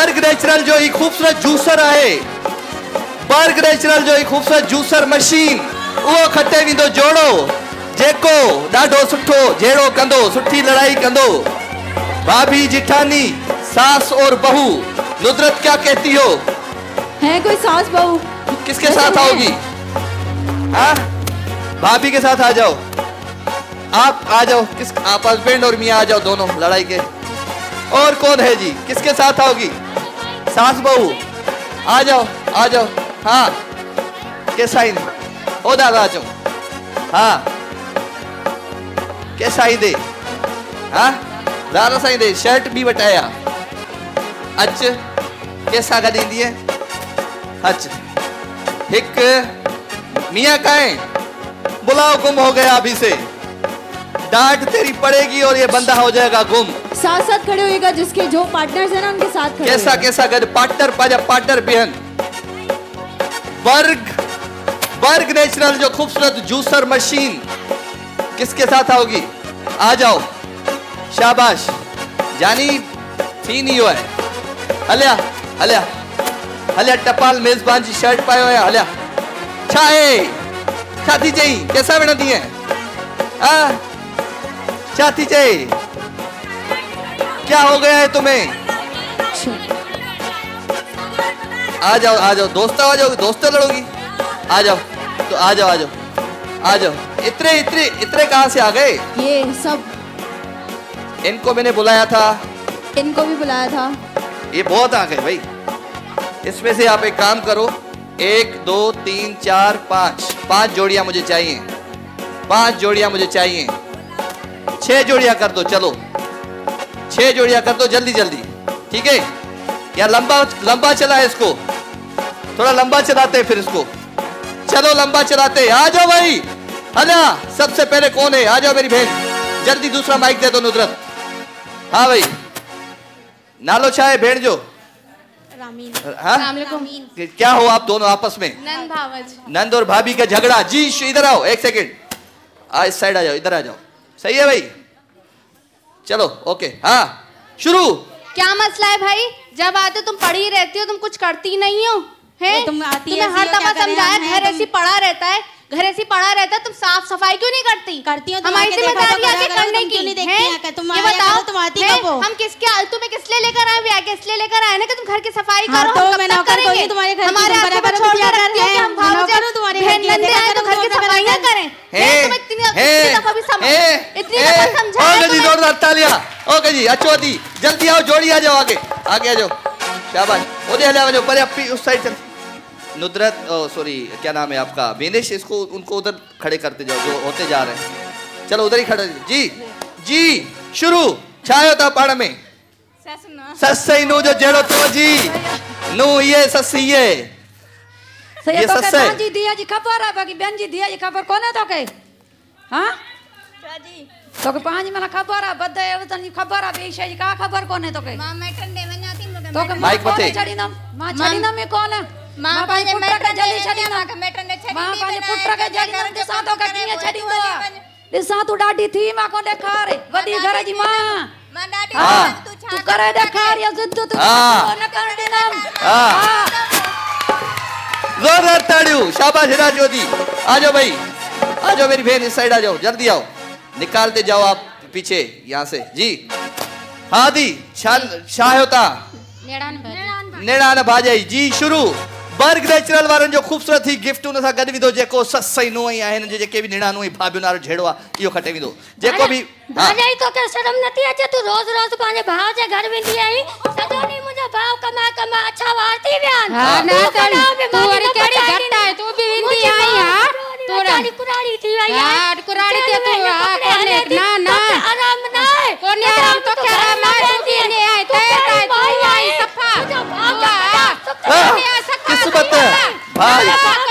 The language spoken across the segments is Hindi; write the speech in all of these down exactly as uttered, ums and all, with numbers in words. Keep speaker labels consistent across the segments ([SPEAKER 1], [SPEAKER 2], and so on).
[SPEAKER 1] बर्ग नेचुरल जो ही खूबसूरत जूसर आहे, बर्ग नेचुरल जो ही खूबसूरत जूसर मशीन वो खटे विंदो जोड़ो जेको डाढो सुठो जेड़ो कंदो, सुठी लड़ाई कंदो। भाभी जिठानी सास और बहू, नुदरत क्या कहती हो?
[SPEAKER 2] है कोई सास बहू?
[SPEAKER 1] किसके साथ आओगी? हाँ भाभी के साथ आ जाओ, आप आ जाओ, किस आप हस्बैंड और मियाँ आ जाओ दोनों लड़ाई के। और कौन है जी, किसके साथ आओगी? सास बहू आ जाओ आ जाओ। हाँ कैसा ही ओ दादा आ जाओ। हाँ कैसा ही दे, हाँ दादा साईं दे शर्ट भी बटाया अच कैसा गदी दिए अच एक मियाँ का है बुलाओ, गुम हो गया अभी से, डांट तेरी पड़ेगी और ये बंदा हो जाएगा गुम।
[SPEAKER 2] साथ साथ खड़े होएगा, जिसके जो पार्टनर्स हैं ना उनके साथ खड़े।
[SPEAKER 1] कैसा कैसा गद पार्टनर पाजा पार्टनर बहन। बर्ग बर्ग नेचुरल जो खूबसूरत जूसर मशीन किसके साथ आओगी? आ जाओ शाबाश जानी थी नहीं हुआ है। हलिया हलिया हलिया टपाल मेजबान जी शर्ट पायो है। हलिया छाए छाती चाहिए कैसा बनती है? आ छाती चाहिए क्या हो गया है तुम्हें? आ जाओ आ जाओ दोस्तों, आ जाओ दोस्तों लड़ोगी, आ जाओ तो आ जाओ आ जाओ आ जाओ। इतने इतने इतने कहाँ से आ गए?
[SPEAKER 2] ये सब
[SPEAKER 1] इनको मैंने बुलाया था,
[SPEAKER 2] इनको भी बुलाया था,
[SPEAKER 1] ये बहुत आ गए भाई। इसमें से आप एक काम करो, एक दो तीन चार पाँच पाँच जोड़ियां मुझे चाहिए, पाँच जोड़ियां मुझे चाहिए। छह जोड़ियां कर दो, चलो छह जोड़ियां कर दो जल्दी जल्दी, ठीक है? या लंबा लंबा चला है इसको, थोड़ा लंबा चलाते हैं फिर इसको, चलो लंबा चलाते। आ जाओ भाई। अला सबसे पहले कौन है? आ जाओ मेरी बहन, जल्दी दूसरा माइक दे दो नुदरत। हाँ भाई नालो चाहे भेड़ जो हाँ? क्या हो आप दोनों आपस में?
[SPEAKER 3] नंद भावज।
[SPEAKER 1] नंद और भाभी का झगड़ा। जी इधर आओ एक सेकेंड, आ इस साइड आ जाओ, इधर आ जाओ। सही है भाई, चलो ओके। हाँ शुरू।
[SPEAKER 3] क्या मसला है भाई? जब आते तुम पढ़ी रहती हो, तुम कुछ करती नहीं हो है?
[SPEAKER 4] तुम आती
[SPEAKER 3] तुम्हें हर दफा समझाया घर ऐसी पड़ा रहता है, घर ऐसी पड़ा रहता है, तुम साफ सफाई क्यों नहीं करती?
[SPEAKER 4] करती हूँ,
[SPEAKER 3] हमारी जिम्मेदारी आगे करने की है। ये बताओ
[SPEAKER 4] तुम आती
[SPEAKER 3] है,
[SPEAKER 4] कब हो?
[SPEAKER 3] हम किसके तुम्हें किस लिए लेकर आए? भी आगे इसलिए लेकर आए ना कि तुम घर की सफाई
[SPEAKER 4] हाँ,
[SPEAKER 3] करो।
[SPEAKER 4] तो
[SPEAKER 3] हम
[SPEAKER 4] मैं
[SPEAKER 3] कब तक
[SPEAKER 4] नौकर
[SPEAKER 3] करेंगे?
[SPEAKER 4] तुम्हारे घर की,
[SPEAKER 3] हमारे
[SPEAKER 4] तुम
[SPEAKER 3] हाथ
[SPEAKER 4] बराबर
[SPEAKER 3] में छोड़
[SPEAKER 4] किया
[SPEAKER 3] कर
[SPEAKER 4] करते
[SPEAKER 3] रखती हो कि
[SPEAKER 4] हैं,
[SPEAKER 3] हम भाग
[SPEAKER 4] नौकर
[SPEAKER 3] जाए,
[SPEAKER 4] हूँ तुम्हारे घर
[SPEAKER 3] बहन
[SPEAKER 4] की,
[SPEAKER 3] नंदे
[SPEAKER 4] देखा
[SPEAKER 3] आए तो
[SPEAKER 4] करो,
[SPEAKER 3] घर की
[SPEAKER 4] तुम
[SPEAKER 3] सफाइयाँ
[SPEAKER 4] बराबर
[SPEAKER 3] करें।
[SPEAKER 1] हे
[SPEAKER 3] तुम्हें इतनी
[SPEAKER 1] हे
[SPEAKER 3] दफा भी समझ
[SPEAKER 1] हे
[SPEAKER 3] इतनी दफा समझाया
[SPEAKER 1] ओके जी,
[SPEAKER 3] तुम्हें।
[SPEAKER 1] जोरदार तालियां। ओके जी अच्छो दी, जल्दी आओ जोड़ी आ जाओ, आगे आगे आ जाओ, शाबाश। ओदे हले आ जाओ, परे अपनी उस साइड चल। नुदरत सॉरी क्या नाम है आपका? विनेश, इसको उनको उधर खड़े करते जाओ जो होते जा रहे हैं। चलो उधर ही खड़े जी जी शुरू। छायो था पाड़ में ससई नु जो जेड़ो तो जी नु ये ससी ये
[SPEAKER 2] ये तो के बांजी दिया जी खबर है, बाकी बहन जी दिया जी खबर कौन है तो के? हाँ
[SPEAKER 3] जी
[SPEAKER 2] तो के पांच मना खबर है, बदे उतनी खबर है, बेशे जी का खबर कौन है तो के?
[SPEAKER 3] मां मैटन देवन जाती लोग
[SPEAKER 2] तो के माइक मत चढ़ी ना, मां चढ़ी ना में कौन है?
[SPEAKER 3] मां पाजे मैटन जल्दी छड़ी ना के मैटन ने छड़ी
[SPEAKER 2] मां पाजे पुत्र के जड़ी ना दिसा तो के किए छड़ी दो दिसा तू डाडी थी मां को देखा रे वडी घर जी मां
[SPEAKER 3] मां डाडी तू
[SPEAKER 2] तू करे देखा रे जिद्द तू न कर दे ना। हां
[SPEAKER 1] जोरदार ताड़ियों, शाबाश राजोदी। आ जाओ भाई, आ जाओ मेरी बहन, इस साइड आ जाओ, जल्दी आओ, निकालते जाओ आप पीछे यहाँ से जी। हाँ दी शान शाह होता नेड़ान भाजाई जी शुरू। बर्ग नेचुरल वारन जो खूबसूरत ही गिफ्ट उन सा गड विदो जेको ससई नो ही आहिन, जे जेके भी निड़ानो ही भाबियो नारो झेड़वा इयो खटे विदो जेको भी।
[SPEAKER 5] भाजाई तो के शर्म नथी अचे? तू रोज रोज पांजे भाव जे घर वेंदी आई, सजो नी मुझे भाव कमा कमा अच्छा वारती व्यान।
[SPEAKER 4] हां ना कर तू और केड़ी घट है, तू भी वेंदी आई। हां तू रानी
[SPEAKER 5] कुराड़ी थी आई
[SPEAKER 4] यार कुराड़ी ते तू आ कोने ना ना
[SPEAKER 5] आराम ना है
[SPEAKER 4] कोने आराम तो क्या आराम है? तू भी ने आई ते काय तू आई सफा
[SPEAKER 1] किस्मत भाई।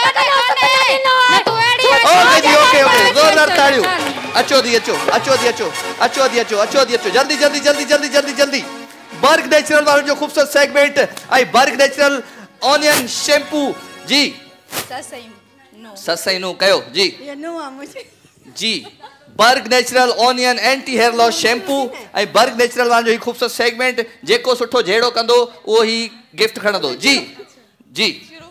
[SPEAKER 1] ओके जी ओके ओके, जोरदार ताड़ियों। अच्छो दी अच्छो अच्छो दी अच्छो अच्छो दी अच्छो अच्छो दी अच्छो, जल्दी जल्दी जल्दी जल्दी जल्दी जल्दी। बर्ग नेचुरल वालों जो खूबसूरत सेगमेंट आई बर्ग नेचुरल ऑनियन शैम्पू जी।
[SPEAKER 3] ससई नो
[SPEAKER 1] ससई नु कयो जी
[SPEAKER 3] ये नो आ मुझे
[SPEAKER 1] जी बर्ग natural onion anti hair loss shampoo ऐं बर्ग नेचुरल वारनि जो ही खूबसूरत सेगमेंट जेको सुठो जहिड़ो कंदो उहो ही गिफ्ट खणंदो। जी जी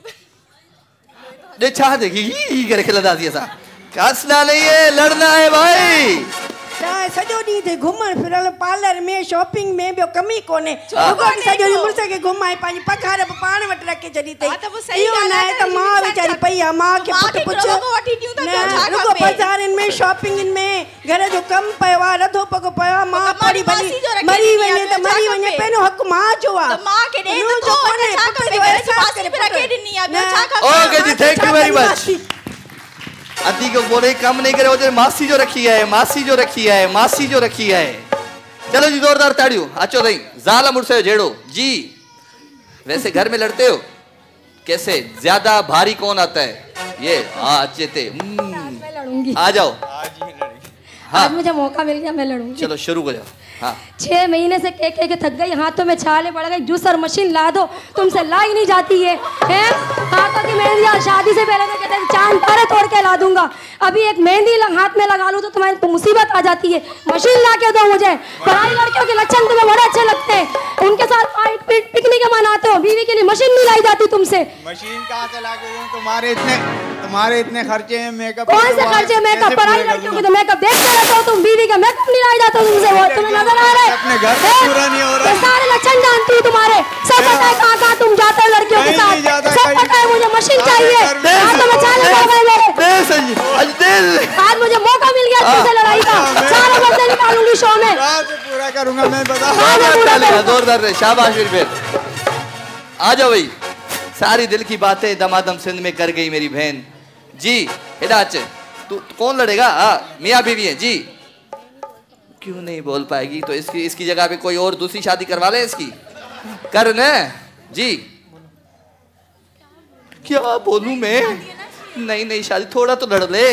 [SPEAKER 1] ॾे छा देखी ही करे खिलंदासीं असां। कासला नहीं है, लड़ना है भाई।
[SPEAKER 6] सॼो ॾींहुं ते घुमण फिरण पार्लर में शॉपिंग में ॿियो कम ई कोन्हे। रुगो सॼो ॾींहुं मुड़ुस खे घुमाए पंहिंजी पघार बि पाण वटि रखे छॾी अथई। इहो न आहे त मां वीचारी पई आहे, मां खे पुटु पुछु रुगो बाज़ारनि में शॉपिंगनि में घर जो कमु पियो आहे, रधो पघो पियो आहे। मां पढ़ी भली मरी वञे त मरी वञे, पहिरियों हक़ मां जो आहे।
[SPEAKER 1] ओके जी, थैंक यू वेरी मच। अदी को बोले कम नहीं करे, वो मासी जो रखी है, मासी जो रखी है, मासी जो रखी है। चलो जी जोरदार ताड़ियों। अचो नहीं ज़ाल मुड़से जेड़ो जी। वैसे घर में लड़ते हो कैसे? ज्यादा भारी कौन आता है? ये आज थे आ जाओ।
[SPEAKER 2] हाँ। आज मुझे मौका मिल गया, मैं लड़ूंगी।
[SPEAKER 1] चलो शुरू कर जाओ। हाँ।
[SPEAKER 2] छह महीने से के के के थक गई, हाथों में छाले पड़ गई, जूसर मशीन ला दो, तुमसे ला ही नहीं जाती है, हैं? हाथों की मेहंदी शादी से पहले मैं कहते चांद तारे तोड़ के ला दूंगा, अभी एक मेहंदी हाथ में लगा लूं तो तुम्हारी तो मुसीबत आ जाती है। मशीन ला के दो मुझे। पढ़ाई लड़कियों के लक्षण तुम्हें बड़े अच्छे लगते हैं, उनके साथ पिकनिक मनाते हो, बीवी के लिए मशीन नहीं लाई जाती तुमसे।
[SPEAKER 7] मशीन कहाँ से ला के दूं? तुम्हारे इतने तुम्हारे इतने खर्चे हैं मेकअप।
[SPEAKER 2] कौन से खर्चे? मेकअप पढ़ाई लड़कियों के तो मेकअप देखते रहते हो तुम, बीवी का मेकअप नहीं लाई जाता तुमसे, वो तुम्हें नजर आ रहा है?
[SPEAKER 7] अपने घर में पूरा नहीं हो रहा है।
[SPEAKER 2] सारे लक्षण जानती हूँ तुम्हारे, सब पता है कहाँ कहाँ तुम जाते हो लड़कियों के साथ, सब पता है। मुझे मशीन चाहिए, हाथों में छाले पड़ गए मेरे। आज मुझे मौका मिल गया तुमसे लड़ाई का, सारे बंदे निकालूंगी शो में,
[SPEAKER 7] पूरा करूंगा मैं। बता
[SPEAKER 1] जोरदार शाबाश। फिर आ जाओ भाई। सारी दिल की बातें दमादम सिंध में कर गई मेरी बहन जी। हिदाच तू कौन लड़ेगा? मियाँ बीवी है जी। क्यों नहीं बोल पाएगी तो इसकी इसकी जगह पे कोई और दूसरी शादी करवा ले इसकी, कर न जी। क्या बोलूं मैं? नहीं नहीं शादी, थोड़ा तो लड़ ले।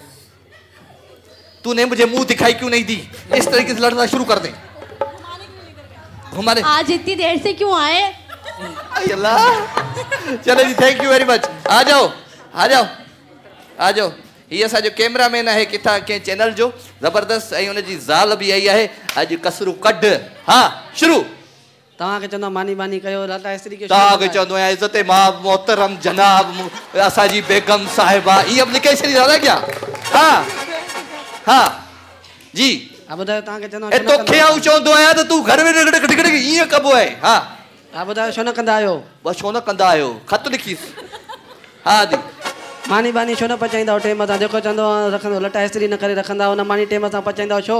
[SPEAKER 1] तूने मुझे मुंह दिखाई क्यों नहीं दी? इस तरीके से लड़ना शुरू कर दे। घुमा दे।
[SPEAKER 3] आज इतनी देर से क्यों आए?
[SPEAKER 1] अल्लाह। चलो जी, थैंक यू वेरी मच। आ जाओ आ जाओ आ जाओ। ये असा जो कैमरामैन है किथा के चैनल जो जबरदस्त ऐं उन जी ज़ाल भी आई है। आज कसरू कढ। हाँ शुरू।
[SPEAKER 8] तव्हां के चंदो मानी बानी कयो, लाटा इस्त्री के
[SPEAKER 1] तव्हां के चंदो है इज्जत मां मोहतरम जनाब असा जी बेगम साहिबा। ये एप्लीकेशन दादा क्या? हाँ हाँ जी।
[SPEAKER 8] अब बताओ तव्हां के चंदो
[SPEAKER 1] ए तो खे आऊं चंदो आया तो तू घर में टिकट टिकट ये कबो है? हाँ
[SPEAKER 8] आप बताओ छो न कंदा आयो?
[SPEAKER 1] बस छो न कंदा आयो? खत लिखीस। हाँ दी
[SPEAKER 8] मानी बानी छो न पचाईंदा टेम सां? जेको चंदो रखंदो लटा इस्त्री न करे रखंदा, उन मानी टेम सां पचाईंदा छो?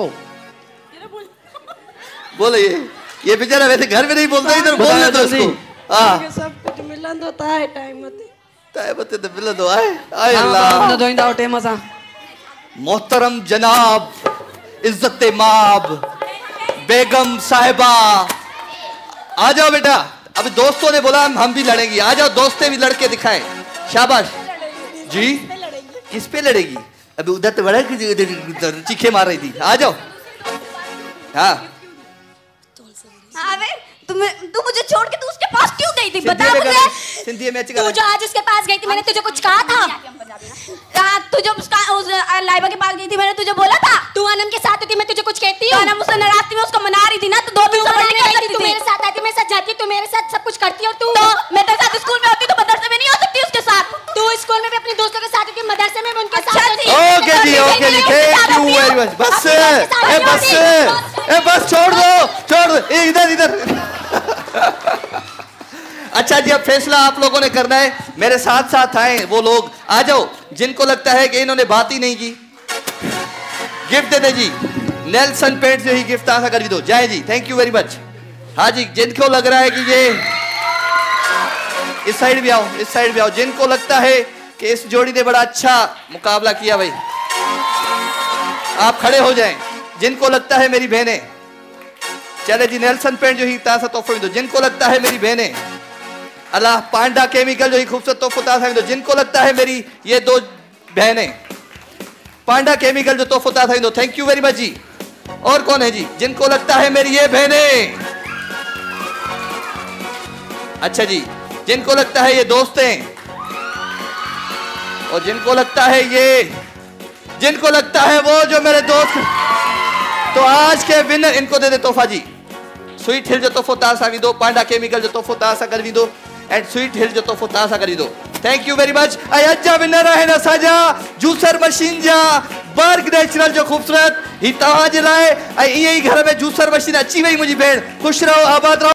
[SPEAKER 8] बोले ये
[SPEAKER 1] ये बेचारा वैसे घर में नहीं बोलता, इधर बोल देता उसको। हां
[SPEAKER 6] सब कुछ मिलंदो ताए टाइम ते
[SPEAKER 1] ताए बते तो मिलंदो आहे। आए अल्लाह
[SPEAKER 8] न दोइंदा टेम सां।
[SPEAKER 1] मोहतरम जनाब इज्जत माब बेगम साहिबा आ जाओ बेटा। अब दोस्तों ने बोला हम भी लड़ेंगे, आ जाओ दोस्तें भी लड़के दिखाएं। शाबाश जी। किस पे लड़ेगी? अभी उधर तो बड़ा चीखे मार रही थी। आ जाओ। हाँ
[SPEAKER 9] अबे तुम तू मुझे छोड़ के तू उसके पास क्यों गई थी? बता मुझे।
[SPEAKER 1] सिंधी में
[SPEAKER 9] तू जो आज उसके पास गई थी, मैंने तुझे कुछ कहा था? तू जो उसका उस लाइबा के पास गई थी, मैंने तुझे बोला था? तू अनम के साथ थी, मैं तुझे कुछ कहती हूं? अनम उससे नाराज थी, मैं उसको मना रही थी ना। तो दो दिन से मनाने गई थी, तू मेरे साथ आती, मेरे साथ जाती, तू मेरे साथ सब कुछ करती, और तू तो मैं तेरे साथ स्कूल में होती तो मदरसे में नहीं हो सकती उसके साथ? तू स्कूल में भी अपने दोस्तों के साथ होती, मदरसे में भी उनके साथ होती।
[SPEAKER 1] ओके जी ओके जी, थैंक यू वेरी मच। बस ए बस ए बस छोड़ दो छोड़ दो। इधर इधर। अच्छा जी, अब फैसला आप लोगों ने करना है। मेरे साथ साथ आए वो लोग, आ जाओ जिनको लगता है कि इन्होंने बात ही नहीं की। गिफ्ट दे दे जी। नेल्सन पेंट से ही गिफ्ट आशा कर दो। Jai ji, thank you very much. हाँ जी, जिनको लग रहा है कि ये इस साइड भी आओ, इस साइड भी आओ। जिनको लगता है कि इस जोड़ी ने बड़ा अच्छा मुकाबला किया भाई, आप खड़े हो जाएं। जिनको लगता है मेरी बहनें, चले जी नेल्सन पेंट जो ही तासा तोहफो दो। जिनको लगता है मेरी बहनें, अल्लाह पांडा केमिकल जो ही खूबसूरत तोहफो तासा दो। जिनको लगता है मेरी ये दो बहनें, पांडा केमिकल जो तोहफो तासा दो। थैंक यू वेरी मच जी। और कौन है जी जिनको लगता है मेरी ये बहनें? अच्छा जी, जिनको लगता है ये दोस्तें, और जिनको लगता है ये, जिनको लगता लगता है वो जो मेरे दोस्त। तो आज के विनर इनको दे दे तोहफा जी। स्वीट हिल जो तोहफो तार सां विदो, पांडा केमिकल जो तोहफो तार सां गॾु विदो एंड स्वीट हिल जो तोहफो तार सां गॾु विदो। Thank you very much. ऐं अॼु जा विनर आहिनि असांजा जूसर मशीन जा बर्ग नेचुरल जो ख़ूबसूरत ही तव्हां जे लाइ। ऐं ईअं ई घर में जूसर मशीन अची वई मुंहिंजी भेण। ख़ुशि रहो, आबाद रहो।